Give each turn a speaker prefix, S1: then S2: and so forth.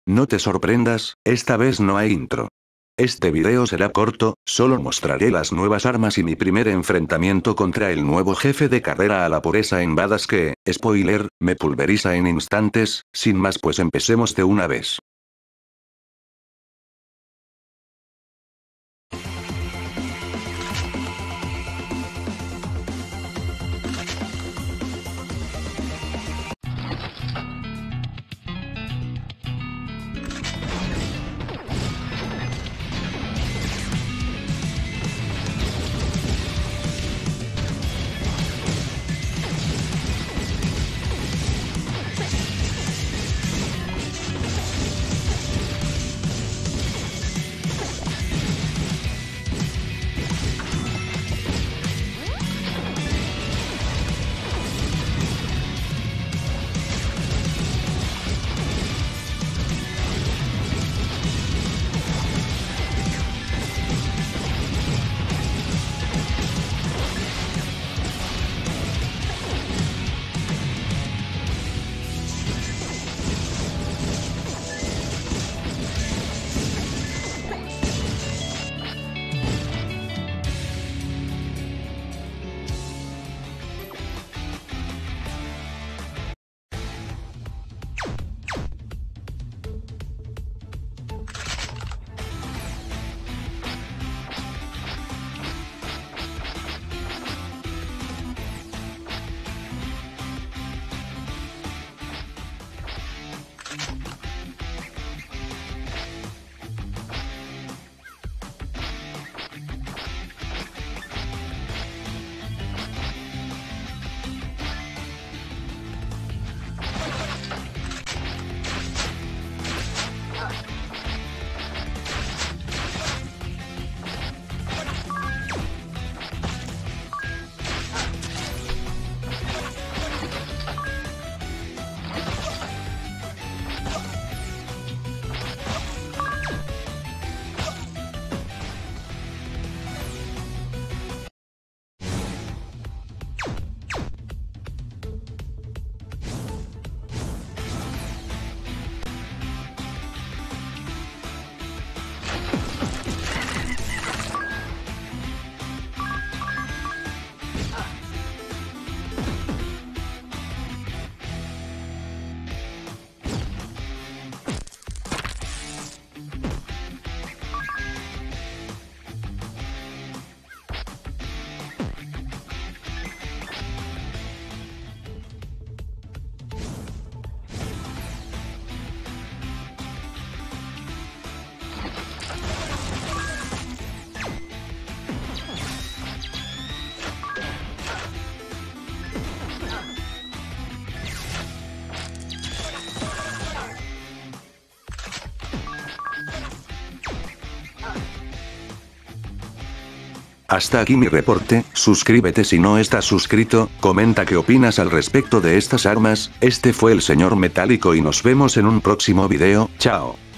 S1: No te sorprendas, esta vez no hay intro. Este video será corto, solo mostraré las nuevas armas y mi primer enfrentamiento contra el nuevo jefe de carrera a la pureza en Badass que, spoiler, me pulveriza en instantes. Sin más, pues empecemos de una vez. Hasta aquí mi reporte. Suscríbete si no estás suscrito, comenta qué opinas al respecto de estas armas. Este fue el señor Metálico y nos vemos en un próximo video. Chao.